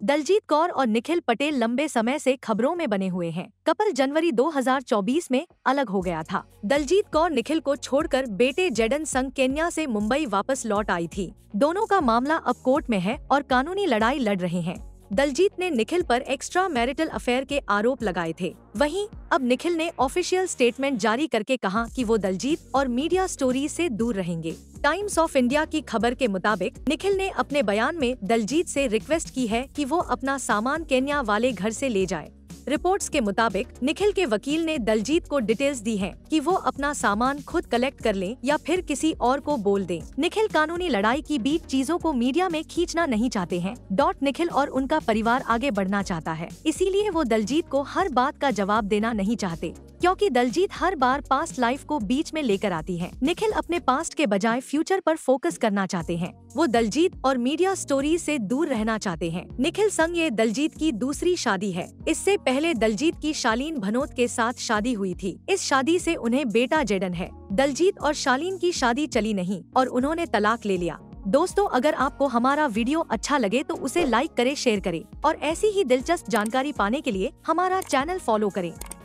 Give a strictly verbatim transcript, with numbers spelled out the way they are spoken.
दलजीत कौर और निखिल पटेल लंबे समय से खबरों में बने हुए हैं। कपल जनवरी दो हज़ार चौबीस में अलग हो गया था। दलजीत कौर निखिल को छोड़कर बेटे जेडन संग केन्या से मुंबई वापस लौट आई थी। दोनों का मामला अब कोर्ट में है और कानूनी लड़ाई लड़ रहे हैं। दलजीत ने निखिल पर एक्स्ट्रा मैरिटल अफेयर के आरोप लगाए थे। वहीं अब निखिल ने ऑफिशियल स्टेटमेंट जारी करके कहा कि वो दलजीत और मीडिया स्टोरी से दूर रहेंगे। टाइम्स ऑफ इंडिया की खबर के मुताबिक निखिल ने अपने बयान में दलजीत से रिक्वेस्ट की है कि वो अपना सामान केन्या वाले घर से ले जाए। रिपोर्ट्स के मुताबिक निखिल के वकील ने दलजीत को डिटेल्स दी हैं कि वो अपना सामान खुद कलेक्ट कर लें या फिर किसी और को बोल दें। निखिल कानूनी लड़ाई की बीच चीजों को मीडिया में खींचना नहीं चाहते हैं। डॉट निखिल और उनका परिवार आगे बढ़ना चाहता है, इसीलिए वो दलजीत को हर बात का जवाब देना नहीं चाहते, क्योंकि दलजीत हर बार पास्ट लाइफ को बीच में लेकर आती है। निखिल अपने पास्ट के बजाय फ्यूचर पर फोकस करना चाहते हैं। वो दलजीत और मीडिया स्टोरी से दूर रहना चाहते हैं। निखिल संग ये दलजीत की दूसरी शादी है। इससे पहले दलजीत की शालीन भनोत के साथ शादी हुई थी। इस शादी से उन्हें बेटा जेडन है। दलजीत और शालीन की शादी चली नहीं और उन्होंने तलाक ले लिया। दोस्तों, अगर आपको हमारा वीडियो अच्छा लगे तो उसे लाइक करें, शेयर करें और ऐसी ही दिलचस्प जानकारी पाने के लिए हमारा चैनल फॉलो करें।